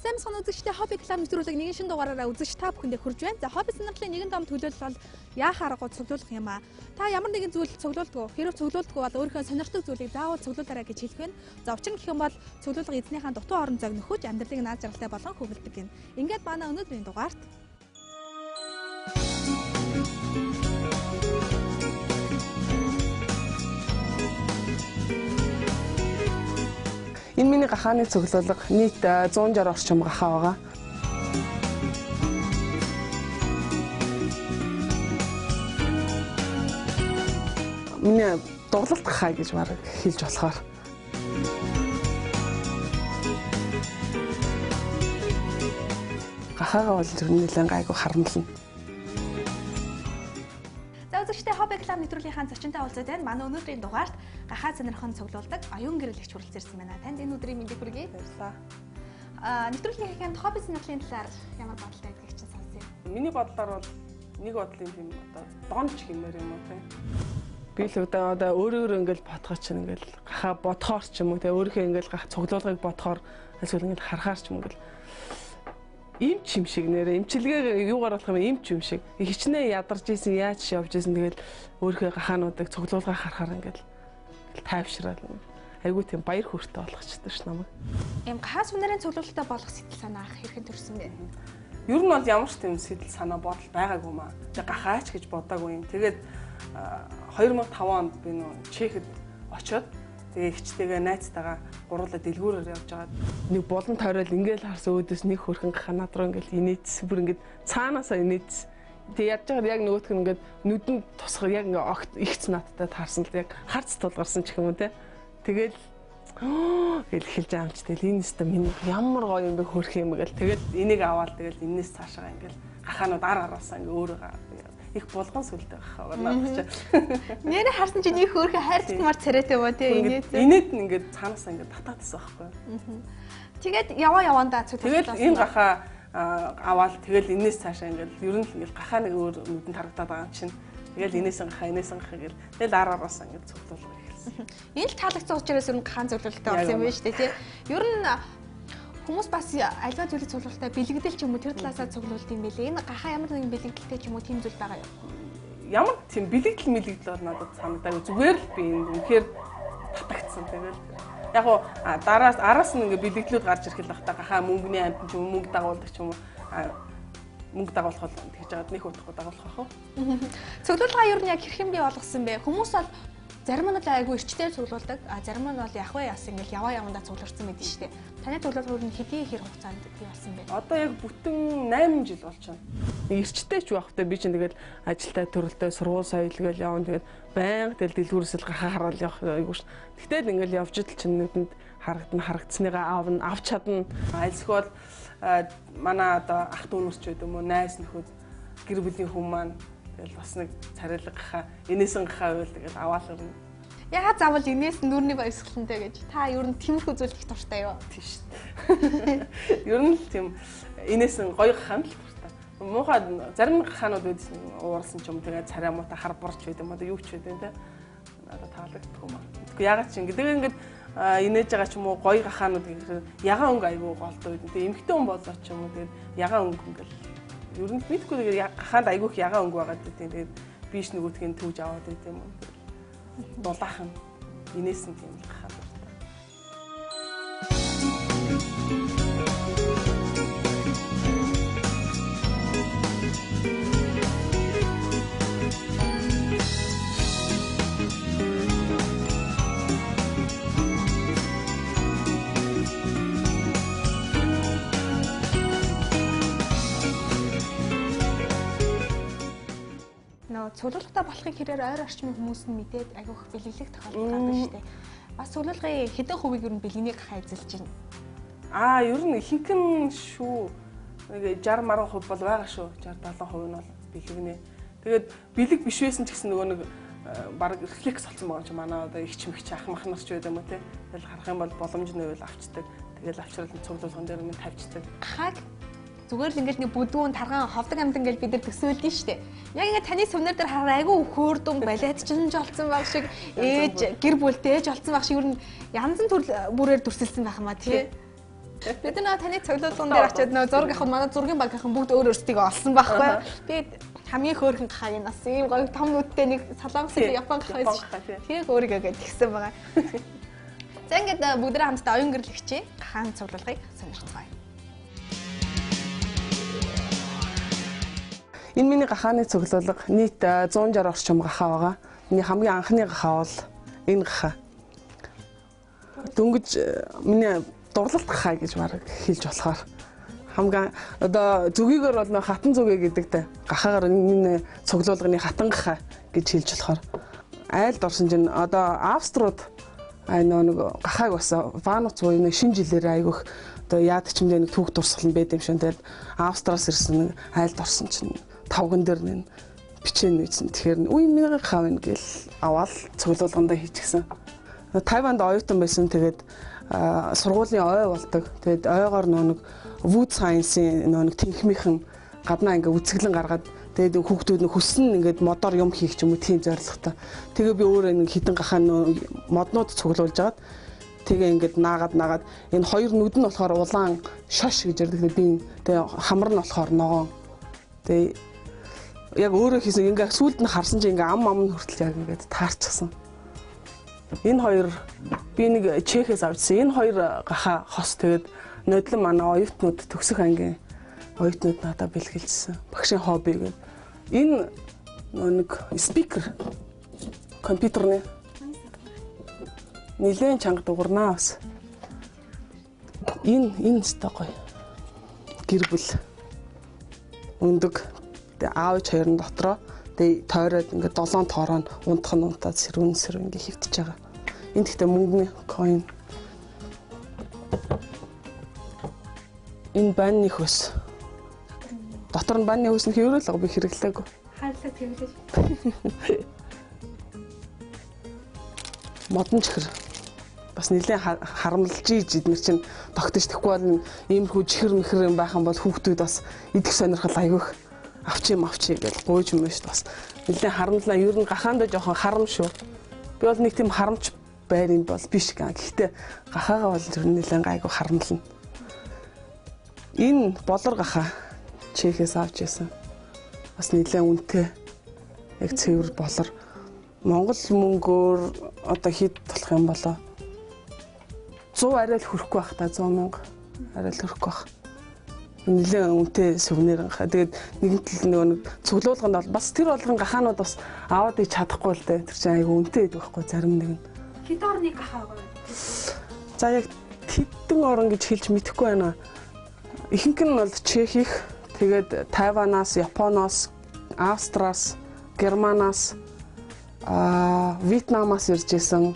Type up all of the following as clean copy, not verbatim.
Сайн мэцхан үзэгчтэй хобби клуб нэвтрүүлэг нэгэн шин дугаараараа үзэгч та бүхэндээ хүрж байна. За хобби сонирхлын нэгэн том төлөөлөл бол яахаар аргагүй цуглуулах юм аа. Та ямар нэгэн зүйл цуглуулдгүй, хэрэв цуглуулдгүй бол өөрийнхөө сонирхдаг зүйлийг заавал цуглуулаарай гэж хэлэх байна. За учир нь гэх юм бол цуглуулга эзнийхээ дутуу орон зайг нөхөж амьдралыг наад жаргалтай болгон хөвөлдөг гин. Ингээд манай өнөөдрийн дугаарт энэ миний гахааны цуглуулга нийт 160 орчим гахаа байгаа. Миний дуглалт гахаа гэж бараг хэлж болохоор. Гахаагаа бол ер нь нэлээд гайгүй харамлна. Үзэгчтэй хобби клуб нэвтрүүлгийнхаа зочинтой уулзаад байна. Манай өнөөдрийн дугаарт гахаа сонирхон цуглуулдаг оюун гэрэлэгч хүрэлцээрсэн байна. Танд энэ өдрийн мэндийг хүргэе. Баярлалаа. Нэвтрүүлгийнхээ хобби сонирхлын талаар ямар бодолтой байдгийг чинь сонсъё. Миний бодлоор бол нэг бодлын тийм одоо донч гэмээр юм уу те. Би л одоо өөрөө ингээл бодхоо чинь ингээл гахаа бодхоор ч юм уу те өөрийнхөө ингээл гах цуглуулгыг бодхоор эсвэл ингээл харахаар ч юм ингээл имч юм шиг нэрэ имчилгээ юугаар болох юм имч юм шиг хичнээн ядарч ийсэн яаж явж ийсэн тэгэл өөрийнхөө гахаануудыг цуглуулгаа харахаар ингээл тайвшраад айгуу тийм баяр хөөртэй болгочтой ш намайг. Ийм гахаа сүнэрийн цуглуулалтаа болох сэтгэл санаа ах хэрхэн төрсөн бэ? Ер нь бол ямар ч тийм сэтгэл санаа бодол байгаагүй маа. Тэг гахаач гэж бодоагүй юм. Тэгээд 2005 онд би нөө Чехэд очиод тэгээ ихчтэйгээ найзтайгаа гурлаа дэлгүүрээр явж байгаа. Нэг болон тойрол ингээл харсан өөдөөс нэг хөрхэн гаханаад руу ингээл инээдс бүр ингээд цаанаасаа инээдс. Тэгээ ядж байгаа яг нөгөөх нь ингээд нүдэнд тусах яг ингээд огт ихц надтай таарсан л яг харц тулгарсан ч юм уу те. Тэгэл гэл хэлж аамч тэгэл энэ өстө миний ямар гоё юм бэ хөрх юм гээл тэгэл энийг аваад тэгэл энэс цаашаа ингээл гахаанууд араасаа ингээ өөрөө их болгон сүлтэй гахаа байна. Нэрээ харсан чи нэг хөөрхө хайрцагмар царайтай юм уу те инээд. Инээд нь ингээ цаанаасаа ингээ татаадсан байхгүй. Тэгээд явандаа цуглуулсан. Тэгэл энэ гахаа аваад тэгэл энэс цаашаа ингээл ер нь л ингээл гахаа нэг өөр нүдэнд харагдаад байгаа юм чинь. Тэгэл энэс гахаа гэл тэгэл араасаа ингээ цуглуулсан. Энэ л таалагдсан учраас ер нь гахаан цуглуулалттай болсон юм байна шүү дээ тий. Ер нь хүмүүс бас альва зүйлийг цуглуулалтаа бэлэгдэл ч юм уу тэр талаасаа цуглуулт юм байлээ. Энэ гахаа ямар нэгэн бэлэгдэлтэй ч юм уу тийм зүйл байгаа юу? Ямар тийм бэлэгдэл бол надад санагдаагүй. Зүгээр л би энэ үнэхээр татагдсан. Тэгэл яг уу араас нь ингээ бэлэгдлүүд гарч ирэх л бахта гахаа мөнгөний амт ч юм уу мөнгө дагуулдаг ч юм уу мөнгө дагуулах бол тэгж жаад нэг удахгүй дагуулах ах уу. Цуглуулгаа ер нь яг хэрхэн бий болгосон бэ? Хүмүүс бол зарим нь л айгүй эрчтэй цуглуулдаг, зарим нь бол яваа явандаа цугларсан байдаг шүү дээ. Таны цуглуулгууд нь хэдийн хэр хугацаанд бий болсон бэ? Одоо яг бүтэн 8 жил болж байна. Эрчтэй ч байх та би чинь тэгэл ажилтай төрөлтэй сургууль соёлгээл явна тэгэл байнга тэгэл дэлгүүрсэл гахаа хараал явах айгүй ш. Тэгтэл ингээл явж идэл чинь нүдэнд харагдсныгаа аавна авч чадна. Альсгүй бол манай одоо ах дүүнэрч байд юм уу найз нөхөд гэр бүлийн хүн маань тэгэл бас нэг царайлаг гахаа энээсэн гахаа байл тэгэл аваал өрнө. Ягаад заавал энээс нүрний баясгалантай гэж та ер нь тиймэрхүү зүйл их дуртай юу? Тийм шүү дээ. Ер нь тийм энээсэн гоё гахаа л дуртай. Муухай зарим гахаанууд байдсан уурсан ч юм тэгээ царай муута хар борч байд юм одоо юу ч байд юм те. Надад таалагддаг юм аа. Ягаад ч ингэдэг ингээд инээж байгаа ч юм уу гоё гахаанууд ягаан өнгө айгүй голтой байд. Тэгээ эмхтэн хүн болоо ч юм уу тэгээд ягаан өнгө ингээл ер нь мэдгүй тэгээд гахаанд айгүйх ягаан өнгө байгаа гэдэг. Тэгээд биш нөгөөдгийн төвж аваад байт юм уу. Дулаахан инээсэн тийм гахаа дуртай. Цуглуулгатай болохыг хэрээр ойр орчмын хүмүүс нь мэдээд агиух бэлэглэх тохиолдол гардаг шүү дээ. Бас цуглуулгын хэдэн хувийг ер нь бэлгэнийг гахаа эзэлж байна? Ер нь ихэнхэн шүү. Нэг 60-70% бол байгаа шүү. 60-70% нь бол бэлгэнэ. Тэгээд бэлэг биш байсан ч гэсэн нөгөө нэг баг рефлекс болсон байгаа юм чи манай одоо их чимэгч ах мах нар ч байд юм уу те. Тэгэл харах юм бол боломж нь байвал авчдаг. Тэгэл авчрал нь цуглуулган дээр нь тавьчихдаг. Гахааг зүгээр л ингээл нэг бүдүүн таргаан ховдог амт ингээл бид нар төсөөлдөө штэ. Яг ингээд таны сүмнэр дээр хараа айгүй хөөрдөн балет чинж олцсон баг шиг ээж гэр бүлтэй ээж олцсон баг шиг ер нь янз бүрээр дүрсэлсэн байх юм а тий. Бид нөө таны цуглуулган дээр очиод нөө зураг авах манай зургийн багийнхан бүгд өөр өөрсдийгөө олсон байхгүй. Тэгээд хамгийн хөөрхөн гахааг нас ийм гоё том нүдтэй нэг солонгосын Япон гахаа байж. Тэрийг өөрийгөө гэж тэгсэн байгаа. За ингээд бүгдээ хамтдаа оюун гэрэл хичээ гахаан цуглуулгыг сонирхцгаая. Энэ миний гахааны цуглуулга нийт 160 орчим гахаа байгаа. Миний хамгийн анхны гахаа бол энэ гахаа. Дөнгөж миний дурлалт гахаа гэж баг хэлж болохоор хамгийн одоо зүгийгээр бол хатан зүгээ гэдэг те гахаагаар энэ цуглуулгын хатан гахаа гэж хэлж болохоор айлд орсон чинь одоо Австриуд нэг гахааг бас Вануц буюу нэг шинэ жилээр айгүйх одоо яад чимдээ нэг түүх дурсгал нь байд юм шиг тэгээд Австраас ирсэн нэг айлд орсон чинь тавган дээр нэг бичээн үйсэн. Тэгэхээр үе миний гахаа байна гэл аваад цуглуулгандаа хийчихсэн. Тайванд оюутан байсан. Тэгээд сургуулийн ой болдог. Тэгээд ойгоор нэг Wood Science-ийн нэг тэнхмийнхэн гаднаа ингээ үзэглэн гаргаад тэгээд хүүхдүүд нь хүссэн ингээд модоор юм хийх ч юм уу тийм зорилготой. Тэгээ би өөрөө нэг хідэн гахаа моднууд цуглуулж агаад тэгээ ингээд наагаад энэ хоёр нүд нь болохоор улаан шаш гэж ярьдаг. Би тэгээ хамар нь болохоор ногоон. Тэгээ яг өөрөө хийсэн ингээ сүлд нь харсан чинь ингээ ам нь хүртэл яг ингээд таарчихсан. Энэ хоёр би нэг Чехээс авчихсан. Энэ хоёр гахаа хос тэгээд нодлон манай оюутнууд төгсөх ангийн оюутнууд надад бэлгэлжсэн. Багшийн хобби гэдэг. Энэ нэг спикер компьютерны нэлээд чанга дуурнаа бас. Энэ өстой гоё. Гэр бүл өндөг. Тэгээ аав хоёрын дотроо тэгээ тойроод ингээд 7 тоороо унтах нь унтаад сэрүүн ингээд хөвтөж байгаа. Энд гэхдээ мөнгөний coin. Энэ банны хөс. Дотор нь банны хөс нь хэврэл би хэрэглээгүй. Хаалцаа тэвлэж. Модон чихэр. Бас нэлээд харамлж ийж эднэр чинь тогтож тэхгүй бол иймэрхүү чихэр мэхэр юм байх юм бол хүүхдүүд бас идэх сонирхол аявих авчи гэж гуйж юм шүү дээ. Бас нэлээд харамлаа. Ер нь гахаандаа жоохон харам шүү. Би бол нэг тийм харамч байр юм бол биш гэх. Гэхдээ гахаагаа бол ер нь нэлээд гайгүй харамлна. Энэ болор гахаа Чехээс авч яасан. Бас нэлээд үнэтэй. Яг цэвэр болор. Монгол мөнгөөр одоо хэд болох юм болоо? 100 арай л хүрэхгүй байх та 100,000 арай л хүрэхгүй байх. Нэлээд үнэтэй сүвнэр гахаа. Тэгээд нэгэн тал нэг цуглуулганд бол бас тэр болгон гахаанууд бас аваад ич чадахгүй л дээ. Тэр чинь айгүй үнэтэй байдаг байхгүй зарим нэг нь. Хэд орны гахаа гоё. За яг хэдэн орн гэж хэлж мэдэхгүй байна. Ихэнх нь бол Чехих, тэгээд Тайванаас, Японоос, Австраас, Германаас, Вьетнамаас ирж исэн.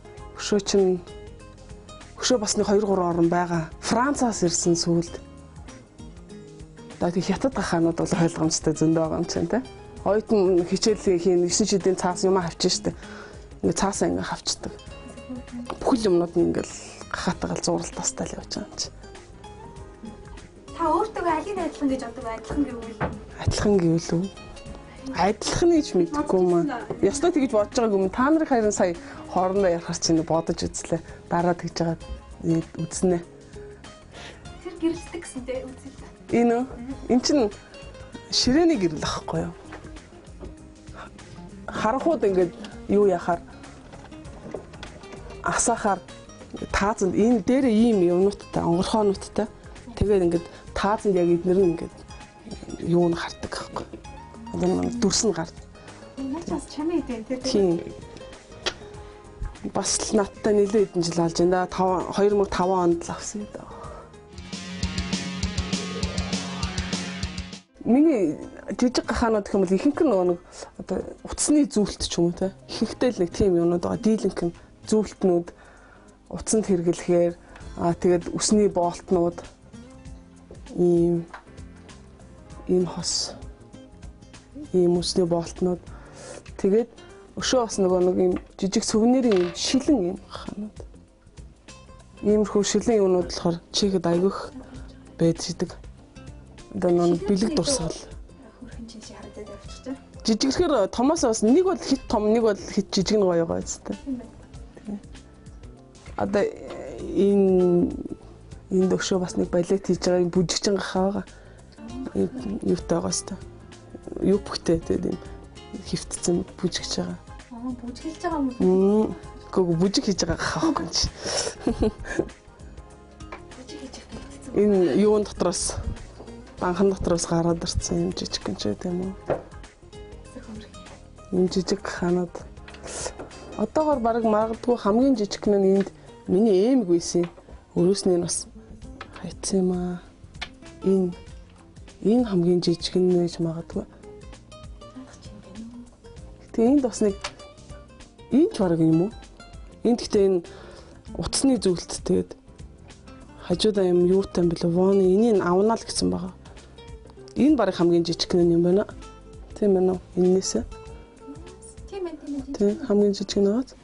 Өшөө бас нэг 2-3 орн байгаа. Францаас ирсэн сүүлд. Тэгээд хятад гахаанууд бол ойлгомжтой зөндөө байгаа юм чинь тий. Оюутан хичээлээ хийн 9 шидийн цаас юм авчих штэ. Ингээ цаасаа ингээ авчдаг. Бүхэл юмнууд нь ингээл гахаатайгаар зуралт тастай л явж байгаа юм чи. Та өөртөө алийг адилхан гэж боддог адилхан гэвэл? Адилхан гэвэл үү? Адилхан гэж мэдгүй юм аа. Ястаа тэгж бодож байгааг юм. Та нарын харин сая хоорондоо ярихаар чинь бодож үзлээ. Дараа тэгж байгаа үзнэ. Тэр гэрэлдэг гэсэнтэй үзэл. Энэ чинь ширээний гэрэл ахгүй юу? Харанхууд ингээд юу яхаар асаахаар таазанд энэ дээрээ ийм юмнуудтай онгорхоонуудтай тэгээд ингээд таазанд яг эднэр нь ингээд юу н хардаг байхгүй. Одоо дүрс нь гардаг. Бас чамээ дээ тийм. Бас л надтай нэлээд хэдэн жил болж байна. 2005 онд л авсан юм даа. Миний жижиг гахаанууд гэх юм бол ихэнх нь нэг одоо утасны зүйлт ч юм уу те. Ихэнхдээ л нэг тийм юмнууд байгаа. Дийлэнхэн зүйлтнүүд утсанд хэрэглэхээр тэгээд үсний болтнууд ийм хос ийм үсний болтнууд тэгээд өшөө бас нэг юм жижиг сүвнэрийн шилэн юм гахаанууд. Иймэрхүү шилэн юмнууд болохоор Чехэд аягүйх байдаг. Одоо нэг бэлэг дурсгал. Хөрхэн чинь шиг харагдаад явчихсан. Жижигхээр томоос бас нэг бол хит том, нэг бол хит жижиг нь гоё байгаа зү. Одоо энэ Энд өшөө бас нэг балет хийж байгаа бүжигчин гахаа байгаа. Юутайгаа өстой. Юу бүхтэй тэгээд юм хөвтцэн бүжигч байгаа. Бүжиглэж байгаа юм. Гүг бүжиг хийж байгаа гахаа юм чи. Энэ юун дотроос банхан дотроос гараад ирсэн юм жижиг гэнч тийм үү? Юм жижиг ханаад одоогоор баг магадгүй хамгийн жижиг нь энд миний ээмэг байсан. Өрөөсний нь бас хайцсан юм аа. Энэ хамгийн жижиг нь нэж магадгүй. Гэтэ энд бас нэг энэ ч бараг юм уу? Энд гэхдээ энэ утасны зүйлт тэгээд хажуудаа юм юутай юм бэлээ. Вооны энийг авнаа л гэсэн байгаа. Энэ бараг хамгийн жижиг нь юм байна. Тийм байна уу? Эннээс. Тийм хамгийн жижиг нь байгаа.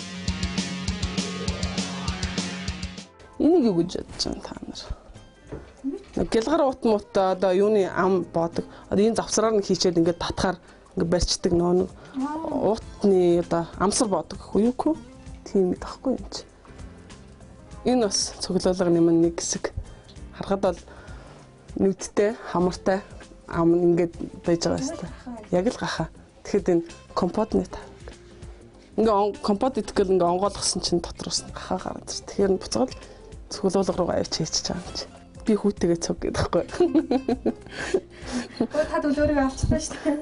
Энийг юу гэж бодож байна та нар? Гэлгар ут муутай одоо юуны ам боодог. Одоо энэ завсраар нь хийчээд ингээд татхаар ингээд барьцдаг нөө уутны одоо амсар боодог гэхгүй юу? Тийм таахгүй юм чи. Энэ бас цуглуулгын юм нэг хэсэг. Харахад бол нүдтэй, хамартай ам ингээд байж байгаа юм. Яг л гахаа. Тэгэхэд энэ компотны тав. Ингээ компот итгэл ингээ онгойлгосон чинь дотроос нь гахаа гараад ир. Тэгэхээр буцаад цуглуулга руугаа авч хийчихэж байгаа юм чи. Би хүүтэйгээ цуг гэдэг байхгүй. Та төлөөрөө авчихсан шүү дээ.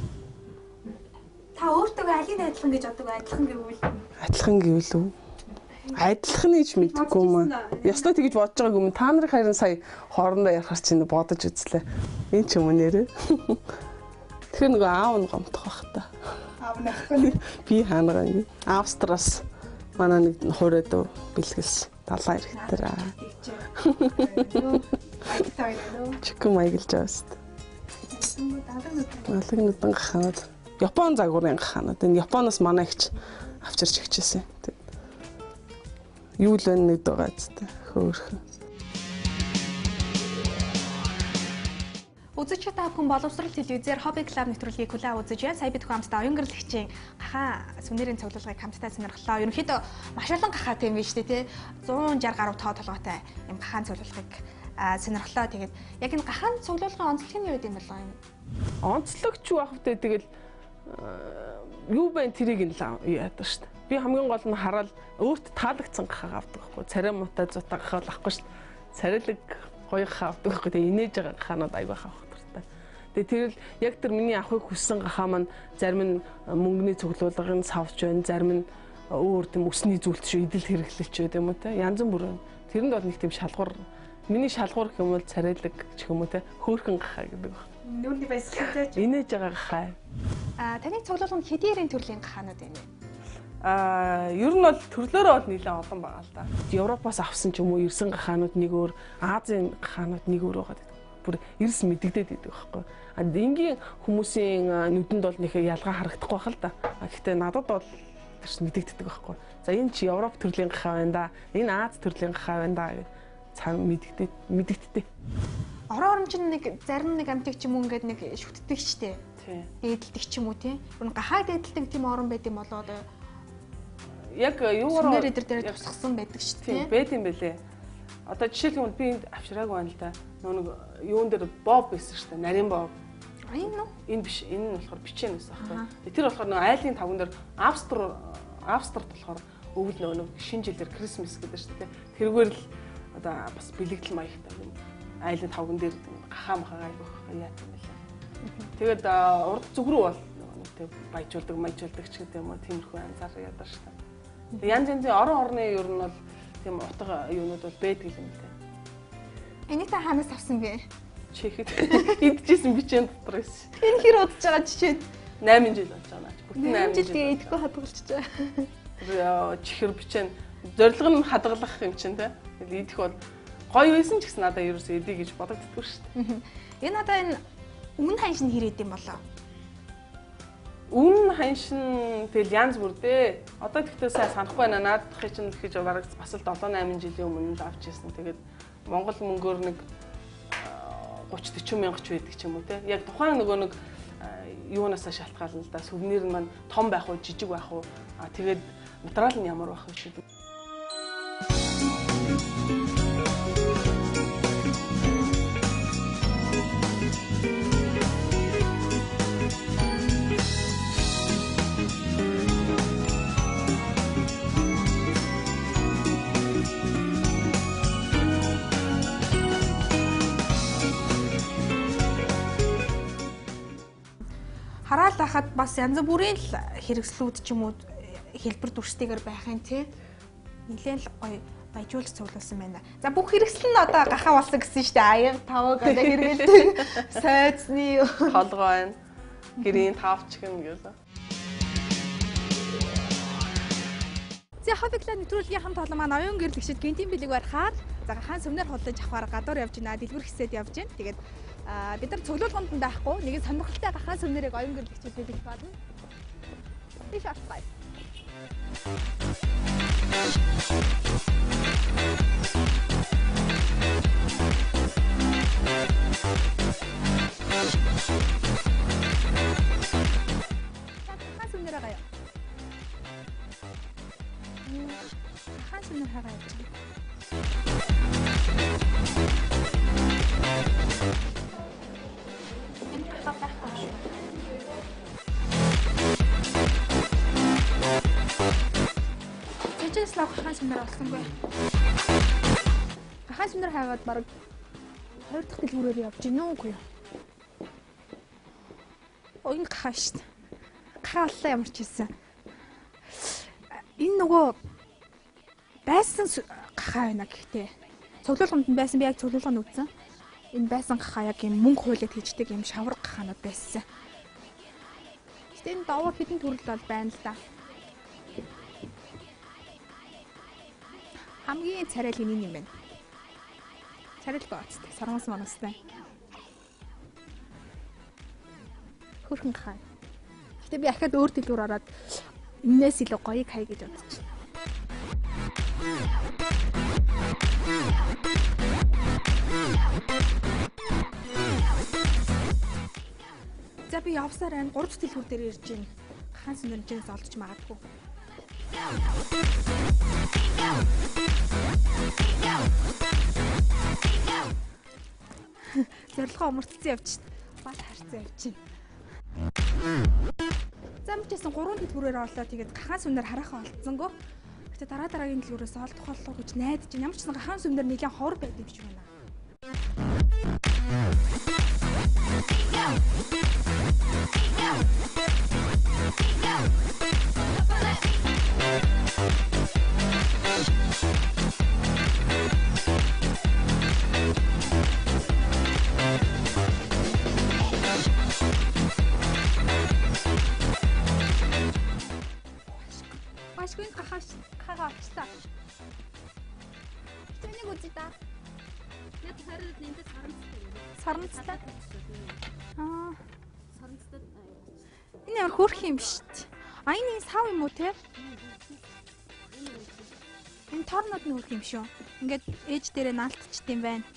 Та өөртөө алийг адилхан гэж боддог адилхан гэвэл адилхан гэвэл үү? Адилхан гэж мэдгүй юм аа. Ястай тэгж бодож байгааг юм. Та нарын харин сая хоорондоо ярахаар чинь бодож үзлээ. Энэ ч юм уу нэрээ. Тэгэхээр нөгөө аав нь гомдох бах та. аав нахгүй. Би хаанагаа ингэ. Австраас манай нэг хуурайд бэлгэлсэн. Далайн ирэхтэр аа. Чикэн маяглаж авст. Далагнуудын гахаад Япон загварын гахаад энэ Японоос манай ихч авчирч өгчээсэн. Юу л нэг байгаа зү хөөрхөн. Үзэгч та бүхэн боловсрол телевизээр хобби клуб нэвтрүүлгийг хүлээн үзэж байна. Сая бид хамтдаа оюун гэрэлтгчийн гахаа сүнэрийн цуглуулгыг хамтдаа сонирхлоо. Ерөнхийдөө маш олон гахаа тийм биш үү те 160 гаруй тоо толгойтой юм гахаан цуглуулгыг сонирхлоо. Тэгээд яг энэ гахаан цуглуулгын онцлог нь юу гэдэм болоо юм? Онцлог ч байх вэ тэгэл юу байн тэрийг нь яадаг шүү дээ. Би хамгийн гол нь хараад өөрт таалагдсан гахаа авдаг байхгүй. Царай муутай зутаа гахаа авахгүй шүү дээ. Царайлаг гоё гахаа авдаг байхгүй. Тэгээ инээж байгаа гахаанууд аяг байх. Тэгээ тэрэл яг тэр миний авахыг хүссэн гахаа маань зарим нь мөнгөний цуглуулгын савж байна, зарим нь өөр тийм өсний зүйлт шүү идэл хэрэглэлч байд юм уу те. Янз бүр. Тэрэнд бол нэг тийм шалгуур миний шалгуур гэх юм бол царайлаг ч юм уу те. Хөөхөн гахаа гэдэг баг. Нүуний баясгалтай ч инээж байгаа гахаа. Таны цуглуулганд хэдийрийн төрлийн гахаанууд байна вэ? Ер нь бол төрлөөрөө бол нэлээд олон байгаа л да. Европоос авсан ч юм уу ирсэн гахаанууд нэг өөр, Азийн гахаанууд нэг өөр байгаа. Бүр эрс мэдэгдээд идэг байхгүй. Энгийн хүмүүсийн нүдэнд бол нэг ялгаа харагдахгүй байх л да. Гэхдээ надад бол тэрс мэдэгддэг байхгүй. За энэ чи Европ төрлийн гахаа байна да. Энэ Аз төрлийн гахаа байна да. Цаана мэдэгддэг. Орон оромжин нэг зарим нэг амтыг ч юм уу ингээд нэг шүтдэг ч тий. Дээдэлдэг ч юм уу тий. Бүр гахаа дээдэлдэг тийм орон байд юм болоо одоо яг юугаар нэр дээр тусгсан байдаг ч тий. Байт юм бэлээ. Одоо жишээлбэл би энд авчираагүй байна л да. Нэг юун дээр боб байсан шүү дээ. Нарийн боб. Энэ биш. Энэ нь болохоор бичээн байсан байхгүй. Тэр болохоор нэг айлын тавган дээр Австрт болохоор өвөл нэг шинэ жилээр Крисмас гэдэг шүү дээ. Тэргээр л одоо бас бэлэгдэл маягтай юм. Айлын тавган дээр гахаа махаа айгүйх яат юм байна. Тэгээд урд зүг рүү бол нэг баяжуулдаг ч гэдэг юм уу. Тиймэрхүү анзаар яадаг шүү дээ. Янз янзын орон орны ер нь бол тийм утга юунууд бол байдаг юм лээ. Энийг та ханаас авсан бэ? Чехэд идчихсэн бичэн дотор байсан. Энэ хэр удаж байгаа жишээд 8 жил болж байгаа наач. Бүтэн 8 жил тэгээ идэхгүй хадгалж байгаа. Чихэр бичэн зорилго нь хадгалах юм чинь те. Идэх бол гоё байсан ч гэсэн надад ерөөсөө идэх гэж бодогддгүй шүү дээ. Энэ надаа энэ өмнө ханшин хэрэг юм болоо. Өмнө ханшин тэгэл янз бүр дээ. Одоо тэгтээ сайн санахгүй байна. Наадахыг чинь тэгэж бараг бас л 7-8 жилийн өмнө л авч ирсэн. Тэгээд Монгол мөнгөөр нэг 30-40 мянга ч байдаг ч юм уу те. Яг тухайн нөгөө нэг юунаасаа шалтгаална л да. Сүвнэр нь маань том байх уу, жижиг байх уу. Тэгээд материал нь ямар байх вэ шүү дээ. Сургууль байхад бас янз бүрийн хэрэгслүүд ч юм уу хэлбэр дүрстэйгээр байх юм тий. Нилээн л гоё баяжуулж цуглуулсан байна. За бүх хэрэгсэл нь одоо гахаа болсон гэсэн шүү дээ. Аяг тавг одоо хэрэгэлдэг. Сайдсны толгой байна. Гэрийн тавч гэн гэлээ. За хоббиглаа нэвтрүүлгийн хамт олон маань оюун гэрэл гişэд гинтийн бэлэг барихаар за хаан сүмнэр хооллож авахаар гадуур явж байна. Дэлгүр хэсэд явж байна. Тэгээд бид нар цуглуулганд нь байхгүй. Нэгэн сонирхолтой хаан сүмнэрийг оюун гэрэл гişэд бэлэг болно. Биш авах. хаан сүмнэр гаяа. хаан сүмнэр хагаа явж байна. Энэ хаа байхгүй шүү. Чэжэслах хаан сүмнэр олсонгүй. Хаан сүмнэр хаагаад бараг 2 дахь дэлгүүрээр явж гин үгүй юу? Энэ гахаа шүү дээ. Гахаа боллоо ямар ч хэлсэн. Энэ нөгөө байсан гахаа байна гэхдээ цуглуулганд нь байсан би яг цуглуулганд үзсэн. Энэ байсан гахаа яг юм мөнгө хуйлаад хийждэг юм шавар гахаанууд байсан. Гэтэ энэ даваа хэдэн төрөл бол байна л да. Хамгийн царай л энэ юм байна. Царай л gooцтой. Сармас манастай. Хөрхөн гахаа. Гэтэ би ахаад өөр дэлгүүр ороод энээс илүү гоёг хай гэж бодчих. За би явсаар байна. 3 дахь дэлгүүр дээр ирж байна. Хаан сүнэржээс олдож магадгүй. Зорилгоо өмөрцсөн явж шít. Бат харцсан явж байна. Замчсан 3 дэлгүүрээр орлоо тэгээд хаан сүнээр хараахан олцсонгүй. Гэтэ дараагийн дэлгүүрээс олдох болов гэж найдаж байна. Ямар ч сан хаан сүнээр нэлээд ховор байд юм шиг байна. Ашгүй хахаа очтаа. Тэнийг үзье та. Яг хараад нэмдэ саранцтай. Саранцтай. Энэ ямар хөөрх юм биш ч. Аяны сав юм уу те? Энэ торнод нь хөөрх юм шүү. Ингээд ээж дээрээ наалтчт юм байна.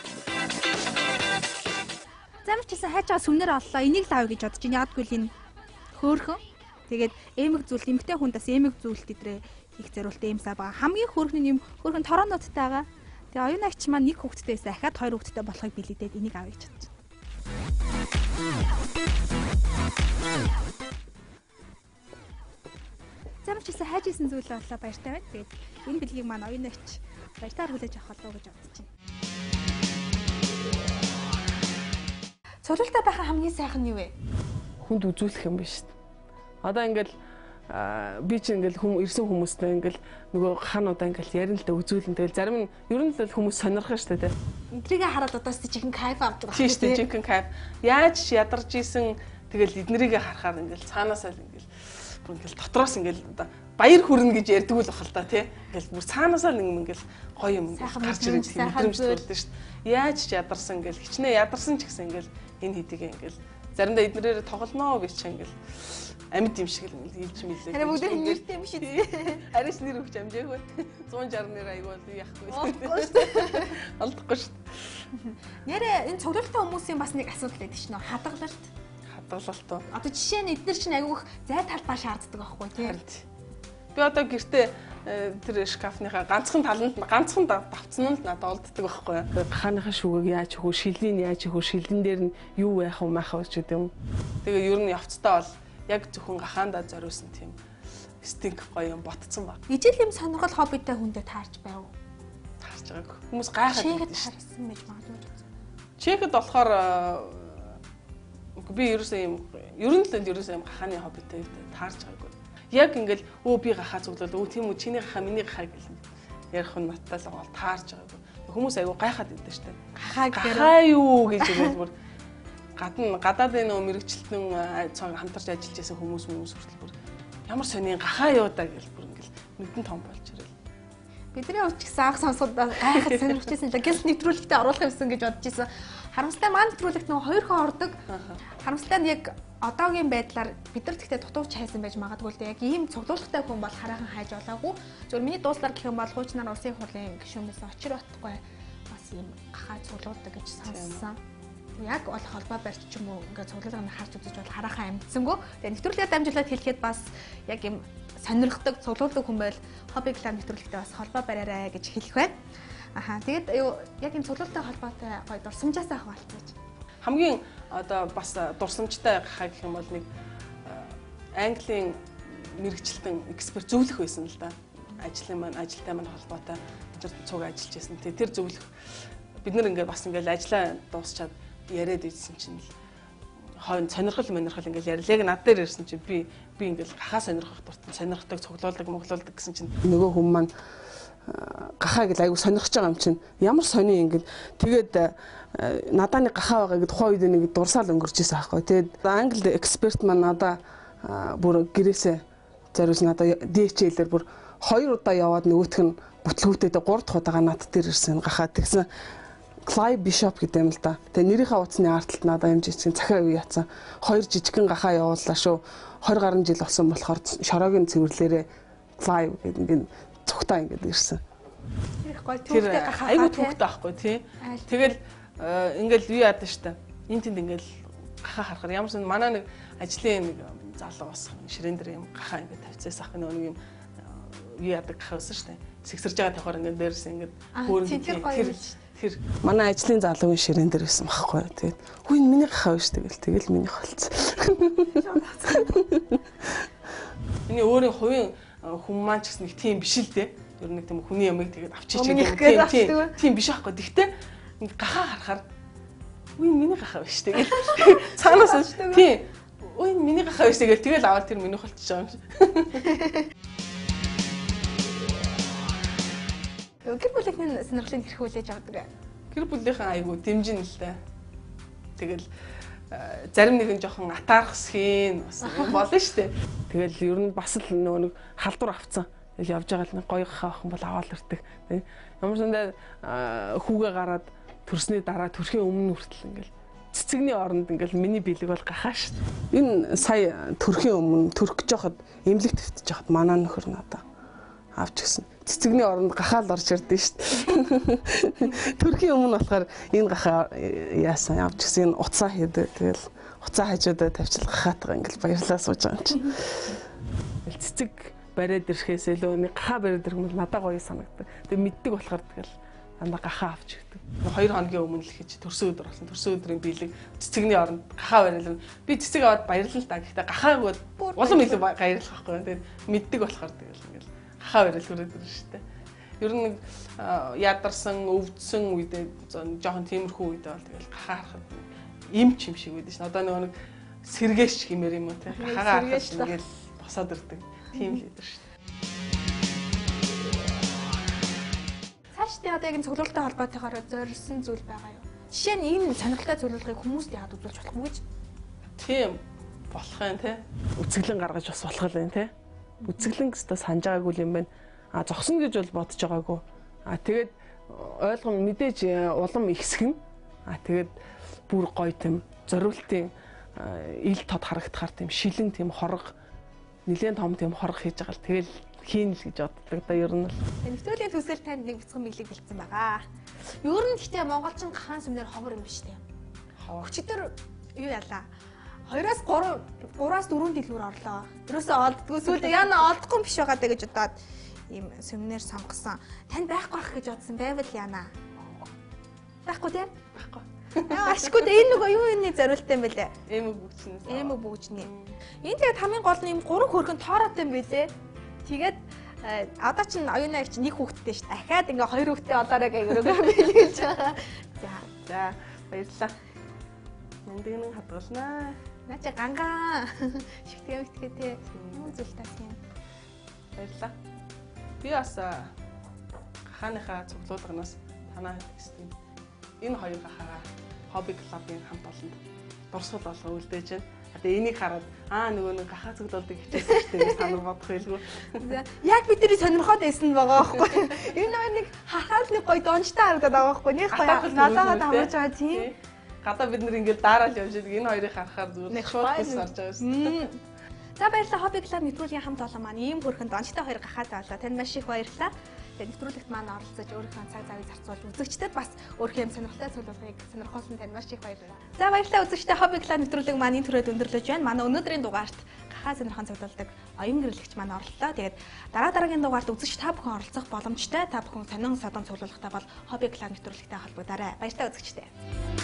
Замчсан хайчаа сүмнэр оллоо. Энийг л авъя гэж бодож байна. Ягдгүй л энэ хөөрхөн. Тэгээд эмэг зүйл эмгтэй хүндээс эмэг зүйлт идрээ хийх зориултаа юм саа байгаа. Хамгийн хөөрхөн юм хөөрхөн тороонуудтай байгаа. Тэгээ оюун агч маань нэг хүүхэдтэйс ахаад 2 хүүхэдтэй болохыг билийдээд энийг авъя гэж бодож байна. Замчсан хайжсэн зүйл боллоо баяртай байна. Тэгээд энэ бэлгийг маань оюун агч баяртайгаар хүлээж авах болов гэж бодож байна. Цуглуултаа байхаа хамгийн сайхан нь юу вэ? Хүнд үзүүлэх юм биш. Одоо ингээл би чи ингээл ирсэн хүмүүстэй ингээл нөгөө хаануудаа ингээл ярина л да үзүүлэн тэгэл зарим нь ер нь л хүмүүс сонирхох шүү дээ. Эдрийгээ хараад одоо чихэн кайф авч байгаа. Тийм шүү дээ, чихэн кайф. Яаж ядарч исэн тэгэл эднэрийгээ харахаар ингээл цаанаасаа л ингээл бүр ингээл дотроос ингээл одоо баяр хүрнэ гэж ярьдаг л бахал та тий. Ингээл бүр цаанаасаа л ингээл гоё юм гарч ирэх юм мэдрэмж төрөлдөө шүү дээ. Яаж ч ядарсан ингээл хичнээн ядарсан ч гэсэн ингээл энэ хэдийгээ ингээл заримдаа эднэрээр тоглоноо гэж чи ингээл амьд юм шиг л хэлж мэлээ. Харин бүгд нэртэй юм шиг. Арис нэр өгч амжаагүй. 160 нэр аягүй бол яахгүй. Олдохгүй шүү дээ. Нэрээ энэ цуглуултаа хүмүүсийн бас нэг асуудал байдаг шнэ. Хадгалалт. Хадгалалт уу. Одоо жишээ нь эдгээр чинь айгүйх зай талбай шаарддаг байхгүй тийм. Би одоо гэртээ тэр шкафныхаа ганцхан таланд ганцхан давцсан нь надад олддог байхгүй юу. Хааныхаа шүгээг яаж өгөө, шилнийг яаж өгөө, шилэн дээр нь юу байх вэ, мах вэ ч гэдэг юм. Тэгээ ер нь явцтай бол яг зөвхөн гахаандаа зориулсан тийм стинк гоё юм ботцсон баг. Ижил юм сонирхол хоббитэй хүндээ таарч байв. Таарч байгааг. Хүмүүс гайхаад чехэд харсан байж магадгүй. Чехэд болохоор Би ерөөсөө юм гахааны хоббитэй таарч байгаагүй. Яг ингээл би гахаа цуглал тийм үү чиний гахаа миний гахаа гэл ярих нь надтай л бол таарч байгаагүй. Хүмүүс айгу гайхаад байдаг штэ. Гахаа юу гэж хэлээд бүр гадаадын нөө мэрэгчлэн хамтарч ажиллаж байсан хүмүүс хүртэл бүр ямар сони гахаа юу даа гэл бүр ингээл нүдэн том болж ирэл. Бидний хувьд ч гэсэн анх сонсоход гайхаад сонирхчихсан л гэл нэвтрүүлэгтээ оруулах юмсан гэж бодож исэн. Харамсалтай маань нэвтрүүлэгт нөгөө хоёр хон ордог. Харамсалтай нь яг одоогийн байдлаар бид нар тэгтээ дутууч хайсан байж магадгүй л дээ. Яг ийм цуглуулгатай хүн бол хараахан хайж олоогүй. Зөвхөн миний дууслаар гэх юм бол хуучнаар улсын хурлын гишүүнээс очир батгүй бас ийм гахаа цуглуулдаг гэж сонссон. Яг олох холбоо барьч ч юм уу ингээд цуглуулгыг нь харж үзэж бол хараахан амжсангүй. Тэгээ нэвтрүүлгээр дамжуулаад хэлэхэд бас яг ийм сонирхдаг цуглуулдаг хүн байл хобби клуб нэвтрүүлэгтээ бас холбоо бариарай гэж хэлэх байна. Аха тэгээд яг энэ цуглуултай холбоотой гоё дурсамжаасаа хаваалцаж. Хамгийн одоо бас дурсамжтай гахаа гэх юм бол нэг Английн мэрэгчлэн эксперт зөвлөх байсан л да. Ажилтай маань холбоотой тэр цуг ажиллаж байсан. Тэр зөвлөх бид нар ингээд бас ингээд ажлаа дуусчаад яриад ийдсэн чинь хойно сонирхол ингээд ярил. Яг над дээр ирсэн чинь би ингээд гахаа сонирхох дуртай сонирхдаг цуглуулдаг гэсэн чинь нөгөө хүмүүс маань гахаа гэл айгу сонирхож байгаа юм чинь ямар сони ингээд тэгээд надааны гахаа байгаа гэд тухайн үед нэг дурсаал өнгөрч ирсэн аахгүй. Тэгээд Англи эксперт маань надаа бүр гэрээсээ зориулж надаа DHL-ээр бүр 2 удаа яваад нөгөөх нь бүтлгүүтээд 3 дахь удаага над дээр ирсэн гахаа тэгсэн Clive Bishop гэдэг юм л да. Тэгээ нэрийнхээ утасны артталт надаа юм жижигэн цахиа үе яцсан. 2 жижигэн гахаа явууллаа шүү. 20 гаруй жил болсон болохоор шороогийн цэвэрлээрээ Clive гэдэг ингээд цогтаа ингээд ирсэн. Их гоё түүхтэй гахаа. Айгу түүхтэй байхгүй тий. Тэгэл ингээл юу яадаг штэ. Энд тэнд ингээл гахаа харахаар ямар ч манай нэг ажлын нэг залуу бас ширээн дээр юм гахаа ингээд тавьцаас ах нэг юм юу яадаг гахаа өсөн штэ. Сэгсэрж байгаа тавхаар ингээд дээрс ингээд хөөргөн тэр манай ажлын залуугийн ширээн дээр байсан байхгүй. Тэгээд хүү миний гахаа биш тэгэл миний холц. Миний өөрийн хувийн хүн маань ч гэсэн нэг тийм биш л дээ. Ер нь нэг тийм хүний ямыг тэгээд авчиж тийм биш байхгүй. Гэхдээ гахаа харахаар үе миний гахаа биш тэгэл цаанаас тийм үе миний гахаа биш тэгэл аваад тэр миний холцож байгаа юм шиг. Гэр бүлийн сонирхлыг хэрэг хүлээж авдаг. Гэр бүлийнхэн айгу дэмжин л дээ. Тэгэл зарим нэг нь жоохон атаарх схийн бас болно шүү дээ. Тэгэл ер нь бас л нөгөө нэг халдвар авцсан. Тэгэл явж байгаа л нэг гоё гахаа охин бол аваад ирдэг. Ямар ч үндэ хүүгээ гараад төрсний дараа төрхийн өмнө хүртэл ингээл цэцэгний оронд ингээл миний бэлэг бол гахаа шүү дээ. Энэ сая төрхийн өмнө төрөх гэж яхад эмнэлэг твтэж яхад манай нөхөр надаа авч гисэн. Цэцэгний оронд гахаал орж ирдэ шүү дээ. Төрхийн өмнө болохоор энэ гахаа яасан авч гисэн уцаа хийдэ. Тэгэл уцаа хажуудаа тавьчил гахаатгаа ингээл баярлаа сууж байгаа юм чинь. Цэцэг бариад ирэхээс илүү нэг гахаа бариад ирэх юм бол надад гоё санагдав. Тэгээ мэддэг болохоор тэгэл дандаа гахаа авч өгдөг. 2 хоногийн өмнө л хийж төрсөн өдөр болсон. Төрсөн өдрийн биелэг цэцэгний оронд гахаа бариулна. Би цэцэг аваад баярлал та. Гэхдээ гахааг улам илүү баярлах байхгүй. Тэгээд мэддэг болохоор тэгэл ингээл гахаа бариул хүрээд ирнэ шүү дээ. Ер нь нэг ядарсан, өвдсөн үедээ жоохон тиймэрхүү үедээ бол тэгэл гахаа харахад имч юм шиг байдаг шин. Одоо нэг сэргээш хэмээр юм уу те. Гахаа харахад ингээл босоод ирдэг. Тийм л идэв шүү дээ. Цаашдаа одоо яг энэ цуглуултай холбоотойгоор зориулсан зүйл байгаа юу? Жишээ нь энэ сонирхолтой цуглуулгыг хүмүүст яагаад үзүүлж болох юм гэж? Тийм болох юм те. Үцэглэн гаргаж бас болох юм те. Үцэглэн гэстэ санаж байгаагүй юм байна. Зогсно гэж бол бодож байгаагүй. Тэгээд ойлгом мэдээж улам ихсгэн. Тэгээд бүр гоё тийм зориултын ил тод харагдахаар тийм шилэн тийм хорго нэлээд том тийм хорго хийж байгаа л тэгэл хийн л гэж боддог. Одоо ер нь л нэвтрүүлгийн төсөл танд нэг бяцхан биелэг бэлдсэн байгаа. Ер нь гэхдээ монголчин гахаан сүмнэр ховор юм биш үү? Өчигдөр юу ялаа? 2-3 4 дэлгүүр орлоо. Ерөөсөө олддгүй сүүлдээ яана олдохгүй биш байгаа даа гэж удаад ийм сүмнэр сонгосон. Танд байхгүй ах гэж бодсон байвал яана? Байхгүй тийм? Байхгүй. Ашгүй энэ нөгөө юу энэ зориулттай юм бэлээ? Эмэг бүгжний. Энэ тэгээд хамгийн гол нь ийм 3 хөргөн тоороотой юм бэлээ. Тэгээд одоо чинь оюунаа их чинь нэг хүүхэдтэй шүү дээ. Дахиад ингээ 2 хүүхэдтэй олоорой гэх өрөөгөө бэлгэж байгаа. За баярлалаа. Нандинг хадгалнаа. Нача гангаа. Шигтгэн мэтгээтэй. Юу зүйл тас юм. Баярлалаа. Би бас гахааныхаа цуглуулганаас танаа хэлсэн. Энэ хоёр гахаа хобби клубын хамт олонд дурсгал болгоо үлдээж байна. Тэгээ энийг хараад нөгөө нэг гахаа цуглуулдаг хичээсэн ч тэгээ санал бодох байлгүй. Яг бидний сонирхоод байсан байгаа байхгүй. Энэ нэг хахаад нэг гоё донжтой харагдаад байгаа байхгүй. Нэг гоё налаагаад хамж байгаа тийм. Гадаа бид нэр ингээд дараал явж байгаа. Энэ хоёрыг харахаар зүгээр шууд бис орж байгаа шүү. За баярлалаа. Хобби клуб нэвтрүүлгийн хамт олон маань ийм хөрхэн донжтой хоёр гахаатай болоо. Танд маш их баярлалаа. Тэгээд нэвтрүүлэгт маань оролцож өөрийнхөө цаг завыг зарцуулж үзэгчдэд бас өөрийнхөө юм сонирхолтой цуглуулгыг сонирхолтой танд маш их баярлалаа. За баярлалаа үзэгчдээ хобби клуб нэвтрүүлэг маань энэ түрээд өндөрлөж байна. Манай өнөөдрийн дугаарт гахаа сонирхон цуглуулдаг оюун гэрлэгч маань оролцлоо. Тэгээд дараагийн дугаарт үзэгч та бүхэн оролцох боломжтой. Та бүхэн сонин содон цуглуулгатай бол хобби клуб нэвтрүүлэгтэй холбогдоорой. Баярлалаа үзэгчдээ.